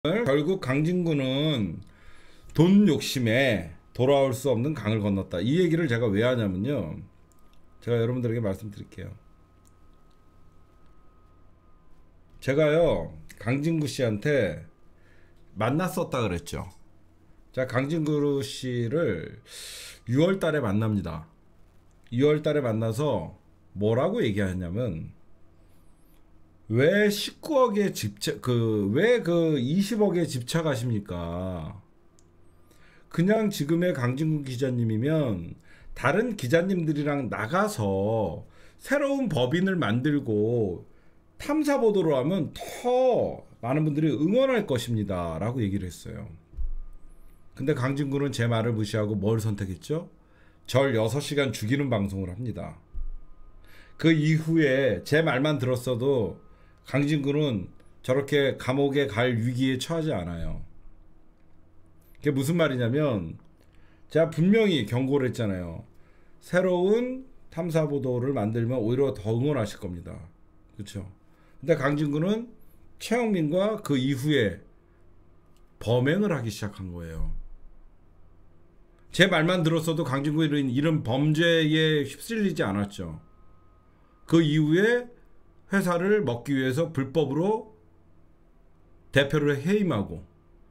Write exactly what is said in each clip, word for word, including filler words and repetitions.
결국 강진구는 돈 욕심에 돌아올 수 없는 강을 건넜다. 이 얘기를 제가 왜 하냐면요, 제가 여러분들에게 말씀드릴게요. 제가요 강진구 씨한테 만났었다 그랬죠. 자, 강진구 씨를 유월 달에 만납니다. 유월 달에 만나서 뭐라고 얘기하냐면, 왜 십구억에 집착, 그, 왜 그 이십억에 집착하십니까? 그냥 지금의 강진구 기자님이면 다른 기자님들이랑 나가서 새로운 법인을 만들고 탐사 보도를 하면 더 많은 분들이 응원할 것입니다. 라고 얘기를 했어요. 근데 강진구는 제 말을 무시하고 뭘 선택했죠? 절 여섯 시간 죽이는 방송을 합니다. 그 이후에 제 말만 들었어도 강진구는 저렇게 감옥에 갈 위기에 처하지 않아요. 그게 무슨 말이냐면, 제가 분명히 경고를 했잖아요. 새로운 탐사 보도를 만들면 오히려 더 응원하실 겁니다. 그렇죠? 근데 강진구는 최영민과 그 이후에 범행을 하기 시작한 거예요. 제 말만 들었어도 강진구는 이런 범죄에 휩쓸리지 않았죠. 그 이후에 회사를 먹기 위해서 불법으로 대표를 해임하고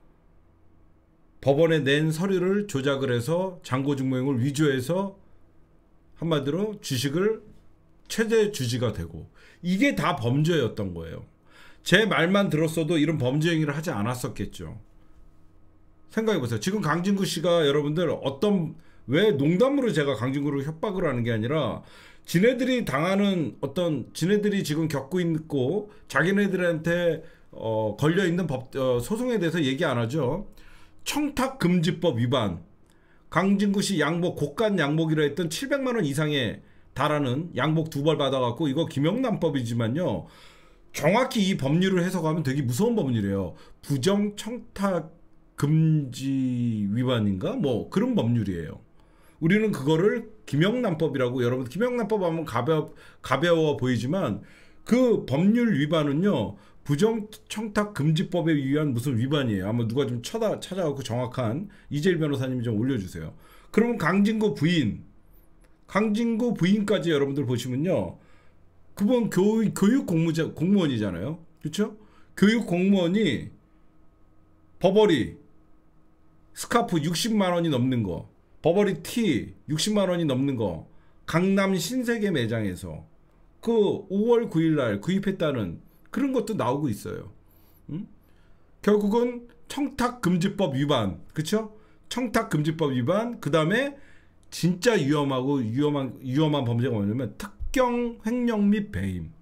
법원에 낸 서류를 조작을 해서 잔고증명을 위조해서 한마디로 주식을 최대 주지가 되고, 이게 다 범죄였던 거예요. 제 말만 들었어도 이런 범죄 행위를 하지 않았었겠죠. 생각해보세요. 지금 강진구 씨가 여러분들 어떤, 왜 농담으로 제가 강진구를 협박을 하는 게 아니라, 지네들이 당하는 어떤, 지네들이 지금 겪고 있고 자기네들한테 어, 걸려있는 법, 어, 소송에 대해서 얘기 안 하죠. 청탁금지법 위반, 강진구 씨 양복, 고가 양복이라 했던 칠백만 원 이상에 달하는 양복 두 벌 받아갖고, 이거 김영란법이지만요, 정확히 이 법률을 해석하면 되게 무서운 법률이에요. 부정 청탁 금지 위반인가? 뭐 그런 법률이에요. 우리는 그거를 김영란법이라고, 여러분 김영란법 하면 가벼, 가벼워 보이지만 그 법률 위반은요, 부정청탁금지법에 의한 무슨 위반이에요. 아마 누가 좀 찾아, 찾아갖고 정확한 이재일 변호사님이 좀 올려주세요. 그러면 강진구 부인, 강진구 부인까지 여러분들 보시면요, 그분 교육, 교육 공무자, 공무원이잖아요. 그렇죠? 교육 공무원이 버버리 스카프 육십만 원이 넘는 거, 버버리 티 육십만 원이 넘는 거 강남 신세계 매장에서 그 오월 구일 날 구입했다는 그런 것도 나오고 있어요. 음? 결국은 청탁금지법 위반, 그쵸? 청탁금지법 위반, 그 다음에 진짜 위험하고 위험한 위험한 범죄가 뭐냐면 특경 횡령 및 배임.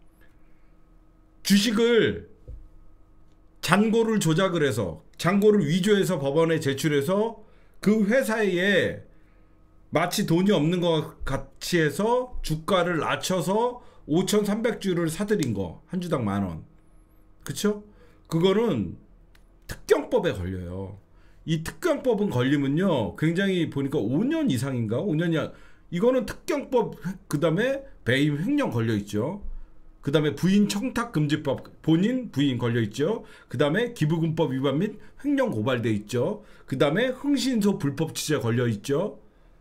주식을 잔고를 조작을 해서, 잔고를 위조해서 법원에 제출해서 그 회사에 마치 돈이 없는 것 같이 해서 주가를 낮춰서 오천삼백 주를 사들인 거, 한 주당 만 원. 그쵸? 그거는 특경법에 걸려요. 이 특경법은 걸리면요, 굉장히 보니까 오 년 이상인가? 오 년이, 이거는 특경법, 그 다음에 배임 횡령 걸려있죠. 그 다음에 부인 청탁금지법, 본인 부인 걸려있죠. 그 다음에 기부금법 위반 및 횡령 고발돼 있죠. 그 다음에 흥신소 불법 취재 걸려있죠.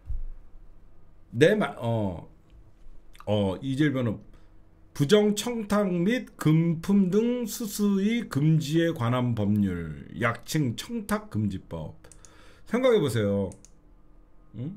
내 말, 어, 어, 이재일 변호, 부정 청탁 및 금품 등 수수의 금지에 관한 법률, 약칭 청탁금지법. 생각해보세요. 응?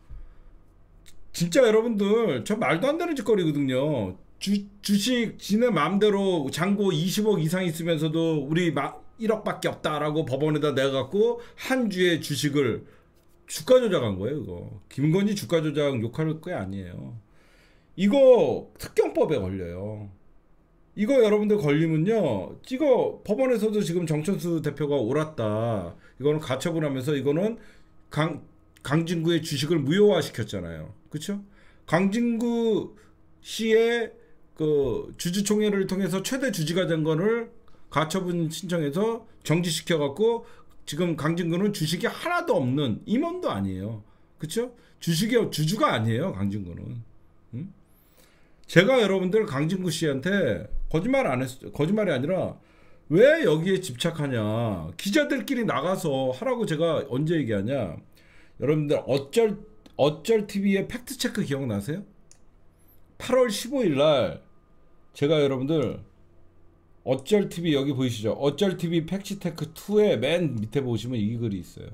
진짜 여러분들, 저 말도 안 되는 짓거리거든요. 주, 주식 지네 마음대로 잔고 이십억 이상 있으면서도 우리 막 일억밖에 없다라고 법원에다 내갖고 한 주에 주식을 주가 조작한 거예요. 이거 김건희 주가 조작 욕할 거 아니에요. 이거 특경법에 걸려요. 이거 여러분들 걸리면요, 이거 법원에서도 지금 정천수 대표가 옳았다, 이거는 가처분하면서 이거는 강, 강진구의 주식을 무효화 시켰잖아요. 그쵸? 강진구 씨의 그 주주총회를 통해서 최대 주지가 된 거를 가처분 신청해서 정지시켜갖고, 지금 강진구는 주식이 하나도 없는 임원도 아니에요. 그쵸? 주식이 주주가 아니에요, 강진구는. 응? 제가 여러분들 강진구 씨한테 거짓말 안 했어요. 거짓말이 아니라 왜 여기에 집착하냐? 기자들끼리 나가서 하라고 제가 언제 얘기하냐? 여러분들 어쩔 어쩔 티비의 팩트 체크 기억나세요? 팔월 십오일 날 제가 여러분들 어쩔 티비 여기 보이시죠? 어쩔 티비 팩트 체크 이의 맨 밑에 보시면 이 글이 있어요.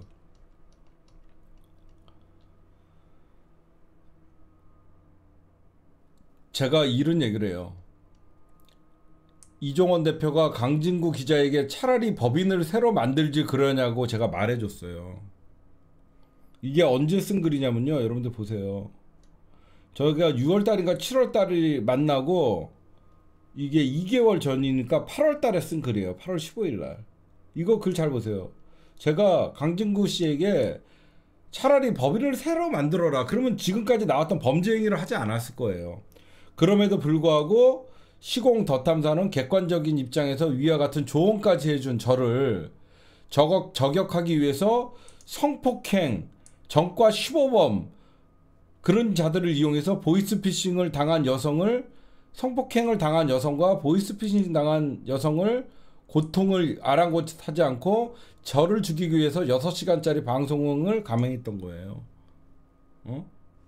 제가 이런 얘기를 해요. 이종원 대표가 강진구 기자에게 차라리 법인을 새로 만들지 그러냐고 제가 말해줬어요. 이게 언제 쓴 글이냐면요. 여러분들 보세요. 저희가 유월 달인가 칠월 달이 만나고 이게 이 개월 전이니까 팔월 달에 쓴 글이에요. 팔월 십오일 날. 이거 글 잘 보세요. 제가 강진구 씨에게 차라리 법인을 새로 만들어라. 그러면 지금까지 나왔던 범죄 행위를 하지 않았을 거예요. 그럼에도 불구하고 시공 덧탐사는 객관적인 입장에서 위와 같은 조언까지 해준 저를 저격, 저격하기 위해서 성폭행, 전과 십오범 그런 자들을 이용해서 보이스피싱을 당한 여성을 성폭행을 당한 여성과 보이스피싱 당한 여성을 고통을 아랑곳하지 않고 저를 죽이기 위해서 여섯 시간짜리 방송을 감행했던 거예요. 어?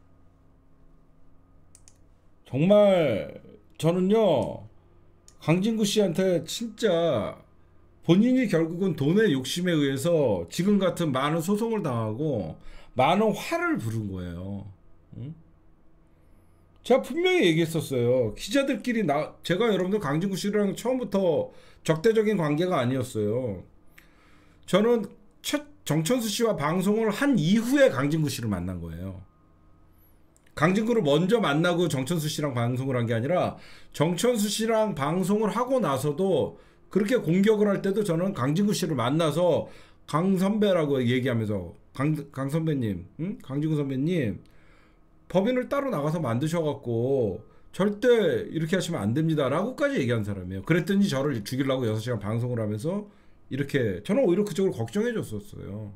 정말 저는요 강진구 씨한테 진짜 본인이 결국은 돈의 욕심에 의해서 지금 같은 많은 소송을 당하고 많은 화를 부른 거예요. 응? 제가 분명히 얘기했었어요. 기자들끼리 나 제가 여러분들 강진구 씨랑 처음부터 적대적인 관계가 아니었어요. 저는 첫 정천수 씨와 방송을 한 이후에 강진구 씨를 만난 거예요. 강진구를 먼저 만나고 정천수 씨랑 방송을 한 게 아니라 정천수 씨랑 방송을 하고 나서도 그렇게 공격을 할 때도 저는 강진구 씨를 만나서 강 선배라고 얘기하면서 강, 강 선배님, 응? 강진구 선배님 법인을 따로 나가서 만드셔갖고 절대 이렇게 하시면 안 됩니다 라고까지 얘기한 사람이에요. 그랬더니 저를 죽이려고 여섯 시간 방송을 하면서 이렇게 저는 오히려 그쪽을 걱정해 줬었어요.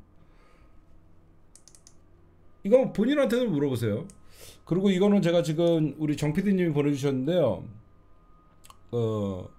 이거 본인한테도 물어보세요. 그리고 이거는 제가 지금 우리 정 피디님이 보내주셨는데요. 어,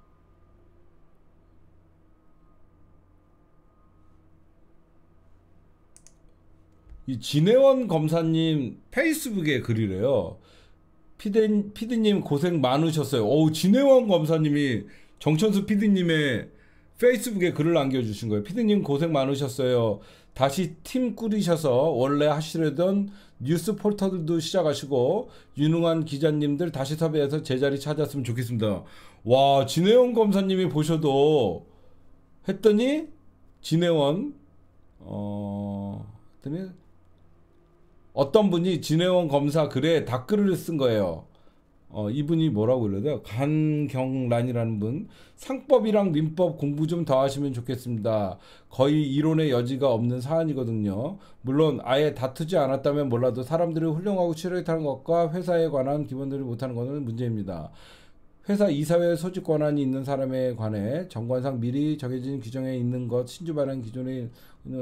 이 진혜원 검사님 페이스북에 글이래요. 피디, 피디님 고생 많으셨어요. 어우, 진혜원 검사님이 정천수 피디님의 페이스북에 글을 남겨주신 거예요. 피디님 고생 많으셨어요. 다시 팀 꾸리셔서 원래 하시려던 뉴스 포털들도 시작하시고 유능한 기자님들 다시 섭외해서 제자리 찾았으면 좋겠습니다. 와, 진혜원 검사님이 보셔도 했더니 진혜원 어 했더니 어떤 분이 진혜원 검사 글에 답글을 쓴 거예요. 어, 이분이 뭐라고 그래요? 간경란이라는 분. 상법이랑 민법 공부 좀 더 하시면 좋겠습니다. 거의 이론의 여지가 없는 사안이거든요. 물론 아예 다투지 않았다면 몰라도 사람들이 훌륭하고 치료하는 것과 회사에 관한 기본들을 못하는 것은 문제입니다. 회사 이사회 소집 권한이 있는 사람에 관해 정관상 미리 정해진 규정에 있는 것, 신주 발행 기존에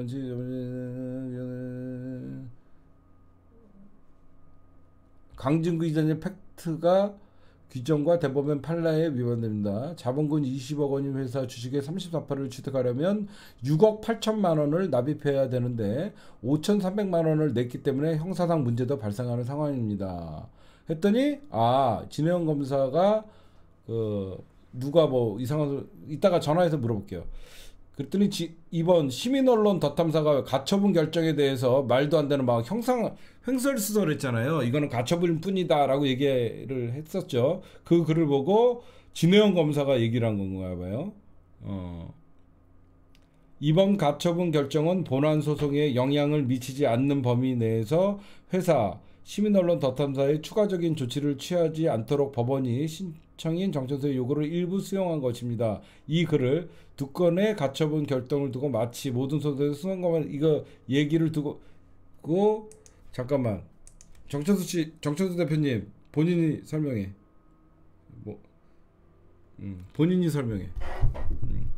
강진구 기자님 팩트가 규정과 대법원 판례에 위반됩니다. 자본금 이십억 원인 회사 주식의 삼십사 퍼센트를 취득하려면 육억 팔천만 원을 납입해야 되는데 오천삼백만 원을 냈기 때문에 형사상 문제도 발생하는 상황입니다. 했더니 아 진혜원 검사가 그 누가 뭐 이상한 이따가 전화해서 물어볼게요. 그랬더니 지, 이번 시민언론 덧탐사가 가처분 결정에 대해서 말도 안 되는 막 형상 횡설수설 했잖아요. 이거는 가처분 뿐이다 라고 얘기를 했었죠. 그 글을 보고 진혜원 검사가 얘기를 한 건가 봐요. 어. 이번 가처분 결정은 본안 소송에 영향을 미치지 않는 범위 내에서 회사 시민언론 덧탐사에 추가적인 조치를 취하지 않도록 법원이 신청인 정천수의 요구를 일부 수용한 것입니다. 이 글을 두 건의 가처분 결정을 두고 마치 모든 소송에서 수용하면 이거 얘기를 두고 고 잠깐만 정천수 씨, 정천수 대표님 본인이 설명해. 뭐 음, 본인이 설명해. 음.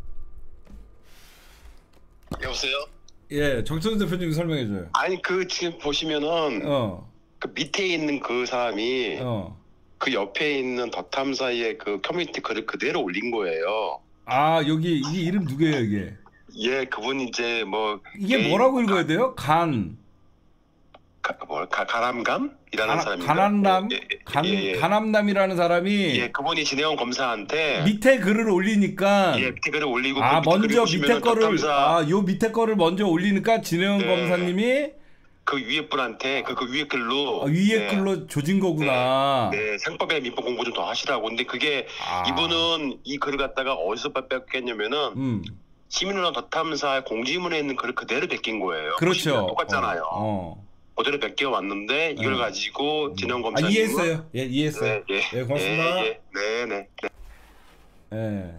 여보세요? 예, 정천수 대표님이 설명해 줘요. 아니 그 지금 보시면은 어. 그 밑에 있는 그 사람이 어. 그 옆에 있는 덧탐사의 그 커뮤니티 글을 그대로 올린 거예요. 아 여기 이 이름 누구예요 이게? 예, 그분 이제 뭐 이게 개인- 뭐라고 읽어야 돼요? 간 가, 뭐, 가, 가람감이라는 가, 사람인가? 가남남 예, 예, 간 예, 예. 가남남이라는 사람이 예, 그분이 진해원 검사한테 밑에 글을 올리니까 예, 밑에 글을 올리고 아 그 밑에 글을 먼저 보시면은 밑에 거를 덕탐사 아 요 밑에 거를 먼저 올리니까 진해원 네. 검사님이 그 위에 분한테 그, 그 위에 글로 아, 위에 네, 글로 조진 거구나. 네, 상법에 민법 공부 좀 더 하시라고. 근데 그게 아. 이분은 이 글을 갖다가 어디서 뺏겼냐면은 음 시민운항 덧탐사 공지문에 있는 글을 그대로 베낀 거예요. 그렇죠. 보시면 똑같잖아요. 어, 어. 그대로 베껴 왔는데 이걸 음. 가지고 진영 아 검사님은 이해했어요. 예 이해했어요. 네, 예, 예, 고맙습니다. 예, 예, 네, 네. 네. 예.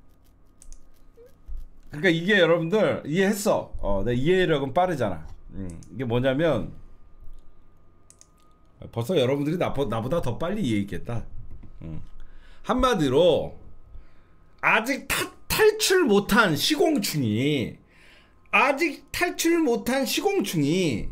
그러니까 이게 여러분들 이해했어. 어, 내 이해력은 빠르잖아. 음, 이게 뭐냐면 벌써 여러분들이 나, 나보다 더 빨리 이해했겠다. 음. 한마디로 아직 타, 탈출 못한 시공충이 아직 탈출 못한 시공충이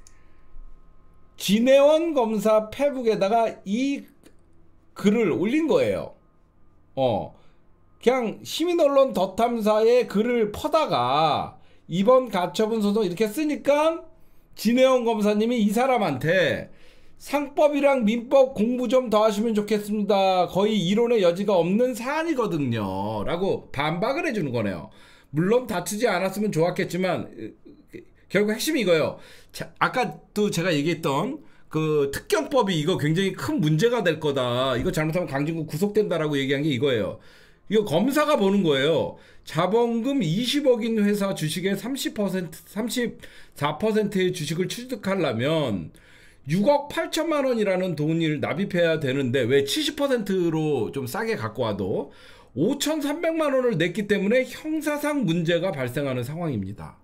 진해원 검사 페북에다가 이 글을 올린 거예요. 어. 그냥 시민언론 덧탐사의 글을 퍼다가 이번 가처분 소송 이렇게 쓰니까 진해원 검사님이 이 사람한테 상법이랑 민법 공부 좀 더 하시면 좋겠습니다. 거의 이론의 여지가 없는 사안이거든요. 라고 반박을 해주는 거네요. 물론 다투지 않았으면 좋았겠지만 결국 핵심이 이거예요. 자, 아까 또 제가 얘기했던 그 특경법이 이거 굉장히 큰 문제가 될 거다. 이거 잘못하면 강진구 구속된다라고 얘기한 게 이거예요. 이거 검사가 보는 거예요. 자본금 이십억인 회사 주식의 삼십 퍼센트, 삼십사 퍼센트의 주식을 취득하려면 육억 팔천만 원이라는 돈을 납입해야 되는데 왜 칠십 퍼센트로 좀 싸게 갖고 와도 오천삼백만 원을 냈기 때문에 형사상 문제가 발생하는 상황입니다.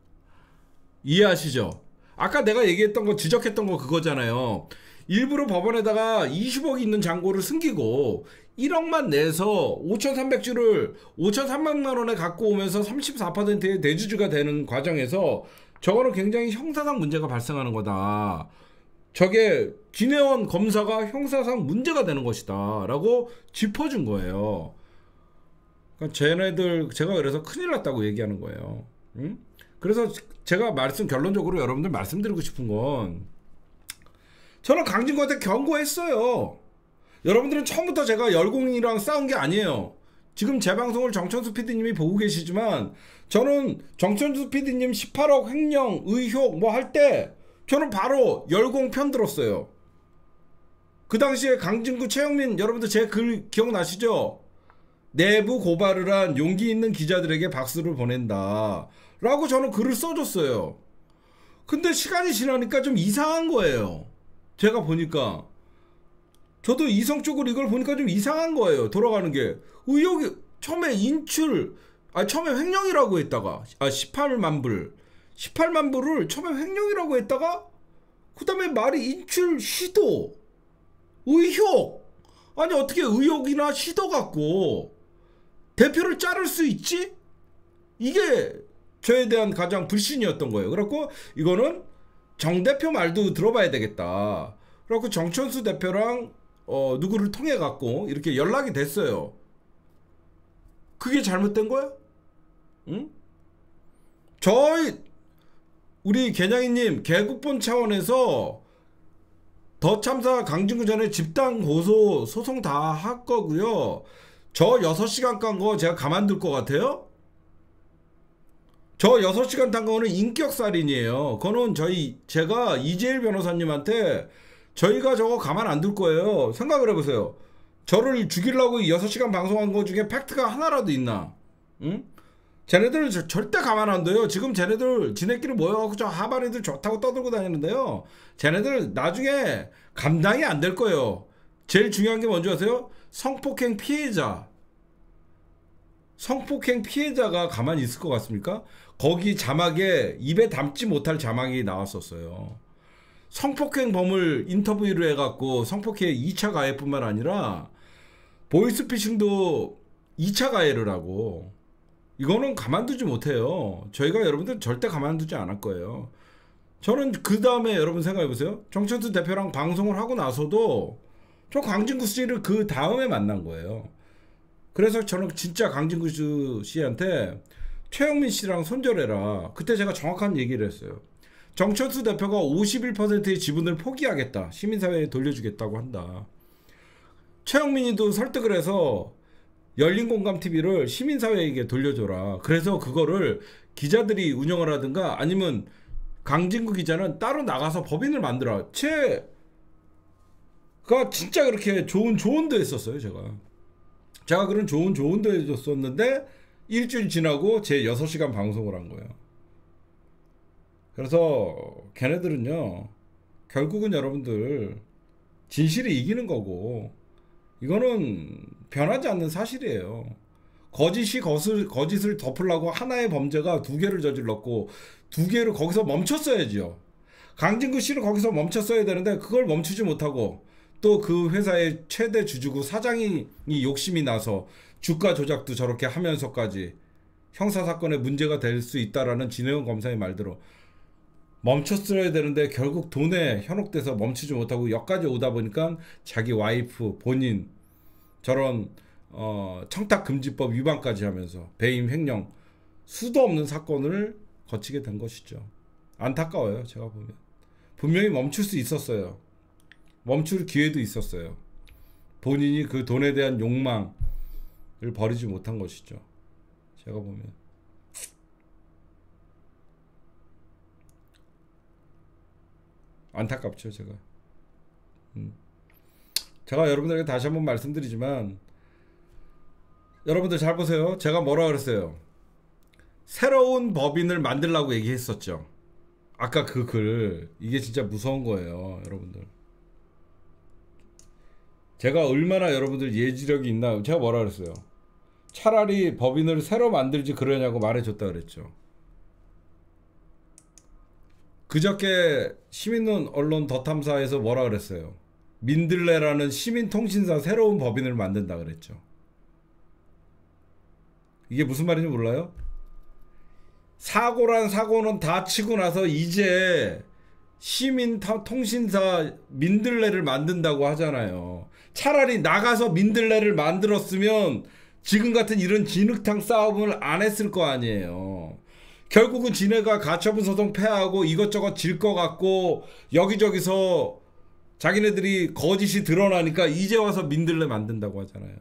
이해하시죠? 아까 내가 얘기했던 거 지적했던 거 그거잖아요. 일부러 법원에다가 이십억이 있는 잔고를 숨기고 일억만 내서 오천삼백 주를 오천삼백만 원에 갖고 오면서 삼십사 퍼센트의 대주주가 되는 과정에서 저거는 굉장히 형사상 문제가 발생하는 거다. 저게 진해원 검사가 형사상 문제가 되는 것이다 라고 짚어준 거예요. 그러니까 쟤네들 제가 그래서 큰일 났다고 얘기하는 거예요. 응? 그래서 제가 말씀 결론적으로 여러분들 말씀드리고 싶은 건 저는 강진구한테 경고했어요. 여러분들은 처음부터 제가 열공이랑 싸운 게 아니에요. 지금 제 방송을 정천수 피디님이 보고 계시지만 저는 정천수 피디님 십팔억 횡령 의혹 뭐 할 때 저는 바로 열공 편 들었어요. 그 당시에 강진구 최영민 여러분들 제 글 기억나시죠? 내부 고발을 한 용기 있는 기자들에게 박수를 보낸다 라고 저는 글을 써줬어요. 근데 시간이 지나니까 좀 이상한 거예요. 제가 보니까 저도 이성적으로 이걸 보니까 좀 이상한 거예요. 돌아가는 게 의혹이 처음에 인출 아 처음에 횡령이라고 했다가 아 십팔만 불 십팔만 불을 처음에 횡령이라고 했다가 그 다음에 말이 인출 시도 의혹 아니 어떻게 의혹이나 시도 갖고 대표를 자를 수 있지? 이게 저에 대한 가장 불신이었던 거예요. 그래갖고 이거는 정 대표 말도 들어봐야 되겠다. 그래갖고 정천수 대표랑 어, 누구를 통해 갖고 이렇게 연락이 됐어요. 그게 잘못된 거야? 응? 저희 우리 개냥이님 개국본 차원에서 더 참사 강진구 전에 집단 고소 소송 다 할 거고요. 저 여섯 시간 깐 거 제가 가만둘 것 같아요? 저 여섯 시간 탄 거는 인격살인이에요. 그거는 저희 제가 이재일 변호사님한테 저희가 저거 가만 안 둘 거예요. 생각을 해보세요. 저를 죽이려고 여섯 시간 방송한 거 중에 팩트가 하나라도 있나? 응? 쟤네들 저, 절대 가만 안 둬요. 지금 쟤네들 지네끼리 모여갖고 저 하바리들 좋다고 떠들고 다니는데요. 쟤네들 나중에 감당이 안 될 거예요. 제일 중요한 게 뭔지 아세요? 성폭행 피해자. 성폭행 피해자가 가만히 있을 것 같습니까? 거기 자막에 입에 담지 못할 자막이 나왔었어요. 성폭행범을 인터뷰를 해갖고 성폭행 이 차 가해뿐만 아니라 보이스피싱도 이 차 가해를 하고 이거는 가만두지 못해요. 저희가 여러분들 절대 가만두지 않을 거예요. 저는 그 다음에 여러분 생각해보세요. 정천수 대표랑 방송을 하고 나서도 저 강진구 씨를 그 다음에 만난 거예요. 그래서 저는 진짜 강진구 씨한테 최영민 씨랑 손절해라. 그때 제가 정확한 얘기를 했어요. 정천수 대표가 오십일 퍼센트의 지분을 포기하겠다. 시민사회에 돌려주겠다고 한다. 최영민이도 설득을 해서 열린공감티비를 시민사회에게 돌려줘라. 그래서 그거를 기자들이 운영을 하든가 아니면 강진구 기자는 따로 나가서 법인을 만들어. 채가 진짜 그렇게 좋은 조언도 했었어요. 제가 제가 그런 좋은 조언도 해줬었는데 일주일 지나고 제 여섯 시간 방송을 한 거예요. 그래서 걔네들은요 결국은 여러분들 진실이 이기는 거고 이거는 변하지 않는 사실이에요. 거짓이 거슬, 거짓을 덮으려고 하나의 범죄가 두 개를 저질렀고 두 개를 거기서 멈췄어야죠. 강진구 씨를 거기서 멈췄어야 되는데 그걸 멈추지 못하고 또 그 회사의 최대 주주고 사장이 욕심이 나서 주가 조작도 저렇게 하면서까지 형사사건에 문제가 될 수 있다라는 진해원 검사의 말대로 멈췄어야 되는데 결국 돈에 현혹돼서 멈추지 못하고 여기까지 오다 보니까 자기 와이프 본인 저런 어, 청탁금지법 위반까지 하면서 배임 횡령 수도 없는 사건을 거치게 된 것이죠. 안타까워요. 제가 보면 분명히 멈출 수 있었어요. 멈출 기회도 있었어요. 본인이 그 돈에 대한 욕망을 버리지 못한 것이죠. 제가 보면 안타깝죠. 제가 음. 제가 여러분들에게 다시 한번 말씀드리지만 여러분들 잘 보세요. 제가 뭐라 그랬어요. 새로운 법인을 만들라고 얘기했었죠. 아까 그 글 이게 진짜 무서운 거예요. 여러분들 제가 얼마나 여러분들 예지력이 있나. 제가 뭐라 그랬어요. 차라리 법인을 새로 만들지 그러냐고 말해줬다 그랬죠. 그저께 시민론 언론 더 탐사에서 뭐라 그랬어요. 민들레라는 시민통신사 새로운 법인을 만든다 그랬죠. 이게 무슨 말인지 몰라요? 사고란 사고는 다 치고 나서 이제 시민통신사 민들레를 만든다고 하잖아요. 차라리 나가서 민들레를 만들었으면 지금 같은 이런 진흙탕 싸움을 안 했을 거 아니에요. 결국은 지네가 가처분 소송 패하고 이것저것 질 것 같고 여기저기서 자기네들이 거짓이 드러나니까 이제 와서 민들레 만든다고 하잖아요.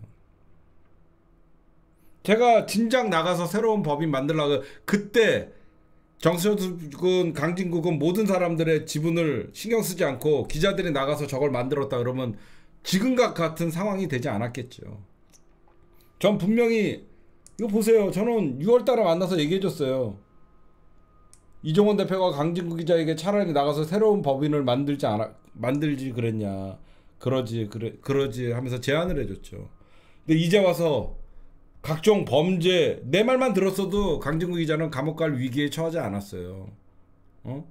제가 진작 나가서 새로운 법인 만들려고 그때 정수준, 강진국은 모든 사람들의 지분을 신경 쓰지 않고 기자들이 나가서 저걸 만들었다 그러면 지금과 같은 상황이 되지 않았겠죠. 전 분명히 이거 보세요. 저는 유월 달에 만나서 얘기해줬어요. 이종원 대표가 강진국 기자에게 차라리 나가서 새로운 법인을 만들지 않아 만들지 그랬냐. 그러지 그래 그러지 하면서 제안을 해줬죠. 근데 이제 와서 각종 범죄 내 말만 들었어도 강진국 기자는 감옥 갈 위기에 처하지 않았어요. 어?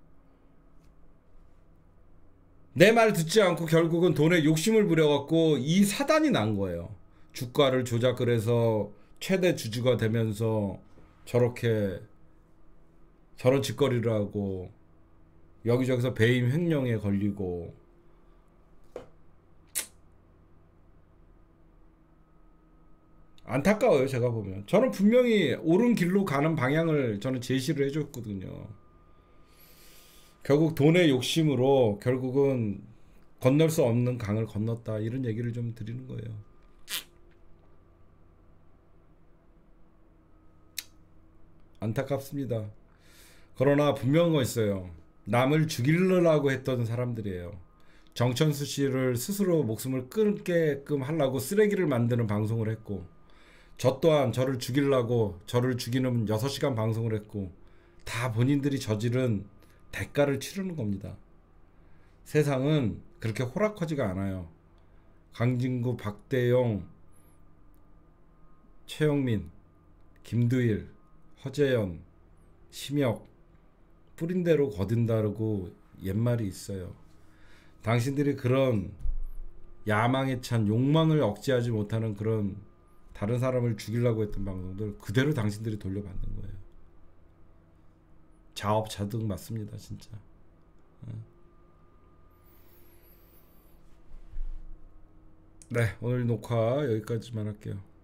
내 말 듣지 않고 결국은 돈에 욕심을 부려갖고 이 사단이 난 거예요. 주가를 조작을 해서 최대 주주가 되면서 저렇게 저런 짓거리를 하고 여기저기서 배임 횡령에 걸리고 안타까워요. 제가 보면 저는 분명히 옳은 길로 가는 방향을 저는 제시를 해줬거든요. 결국 돈의 욕심으로 결국은 건널 수 없는 강을 건넜다 이런 얘기를 좀 드리는 거예요. 안타깝습니다. 그러나 분명한 거 있어요. 남을 죽이려고 했던 사람들이에요. 정천수 씨를 스스로 목숨을 끊게끔 하려고 쓰레기를 만드는 방송을 했고 저 또한 저를 죽이려고 저를 죽이는 여섯 시간 방송을 했고 다 본인들이 저지른 대가를 치르는 겁니다. 세상은 그렇게 호락하지가 않아요. 강진구, 박대영, 최영민, 김두일, 허재현, 심혁 뿌린 대로 거둔다고 옛말이 있어요. 당신들이 그런 야망에 찬 욕망을 억제하지 못하는 그런 다른 사람을 죽이려고 했던 방송들 그대로 당신들이 돌려받는 거예요. 자업자득 맞습니다. 진짜. 네, 오늘 녹화 여기까지만 할게요.